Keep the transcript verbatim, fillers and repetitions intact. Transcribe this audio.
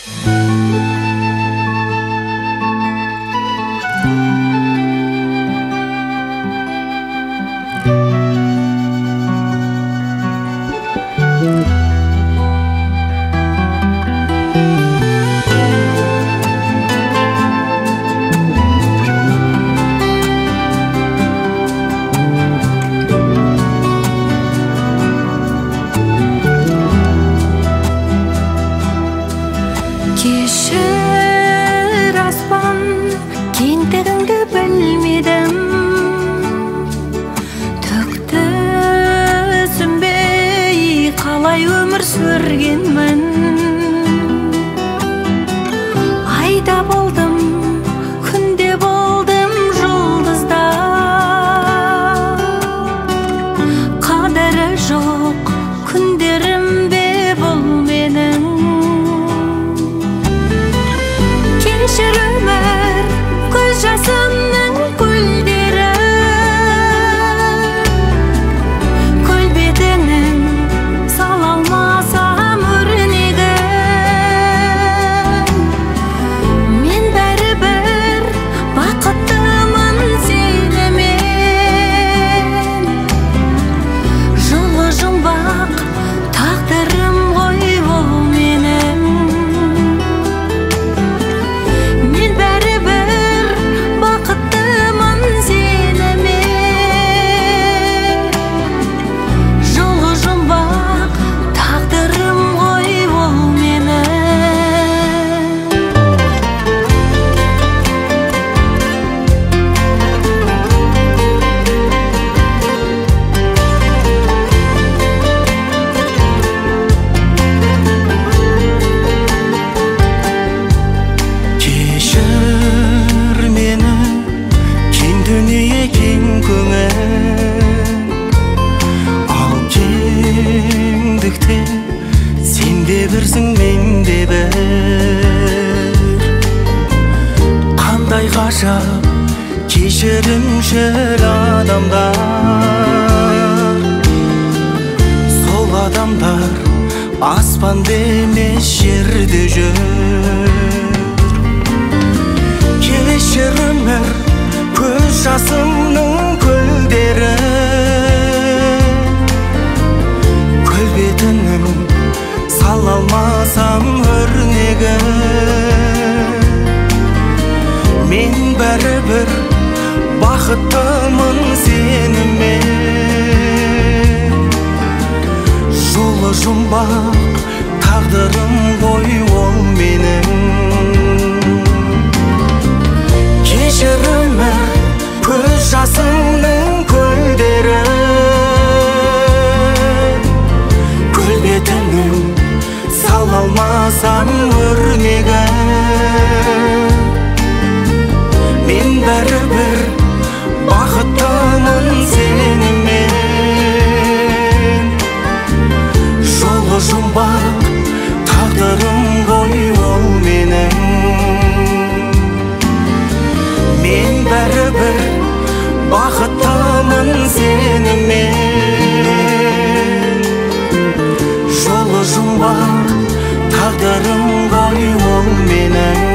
Кешір аспан, кеңдігіңді білмедім, түкті түсінбей қалай өмір сүргенмін. Айда болдым, күнде болдым жұлдызда, қадірі жоқ күндерім бе бұл менің. Кешір өмір, көз жасымның көлдері, көл бетінің сала алмасам өрнегін. Мен бәрібір бақыттымын сенімен, жылы жұмбақ тағдырым ғой ол менің. Мен бәрібір бақыттымын сенімен, жылы жұмбақ тағдырым ғой ол менің. Кешір мені, кең дүние кең көңіл, ал кеңдікте сен де бірсің мен де бір. Қандай ғажап кешірімшіл адамдар, сол адамдар аспанда емес жерде жүр. Кешір өмір, көз жасымның көлдері, көл бетінің сала алмасам өрнегін. Мен бәрібір бақыттымын сенімен, жолы жұмбақ тағдырым ғой ол менің. Кешір өмір, көз жасымның көлдері, көл бетінің сала алмасам өрнегін. Мен бәрібір бақыттымын сенімен, жолы жұмбақ тағдырым ғой ол менің. Мен бәрібір бақыттымын сенімен, жолы жұмбақ тағдырым ғой ол менің.